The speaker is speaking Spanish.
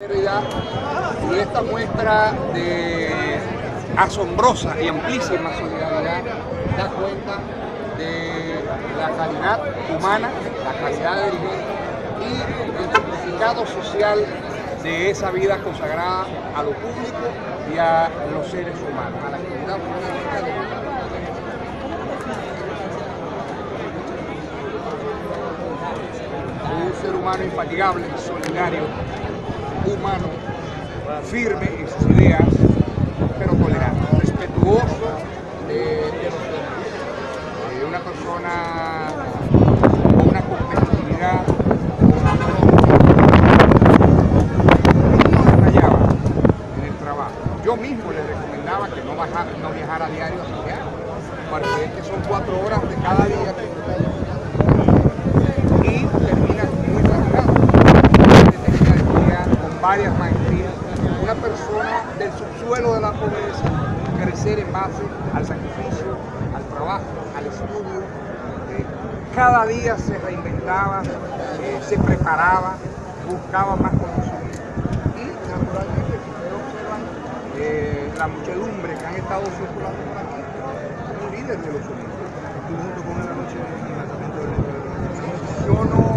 Y esta muestra de asombrosa y amplísima solidaridad da cuenta de la calidad humana, la calidad de dirigente y el significado social de esa vida consagrada a lo público y a los seres humanos, a la actividad política de vida. Un ser humano infatigable, solidario, humano, firme en sus ideas, pero tolerante, respetuoso de los demás. Una persona con una competitividad, no desmayaba en el trabajo. Yo mismo le recomendaba que no viajara a diario a Santiago, porque es que son 4 horas de cada día y termina muy fatigado. Con varias maestrías, una persona del subsuelo de la pobreza, crecer en base al sacrificio, al trabajo, al estudio. Cada día se reinventaba, se preparaba, buscaba más conocimiento. Y naturalmente, si ustedes observan la muchedumbre que han estado circulando por aquí, un líder de los sonidos. Estuvo junto con él la noche de lanzamiento del evento. Yo no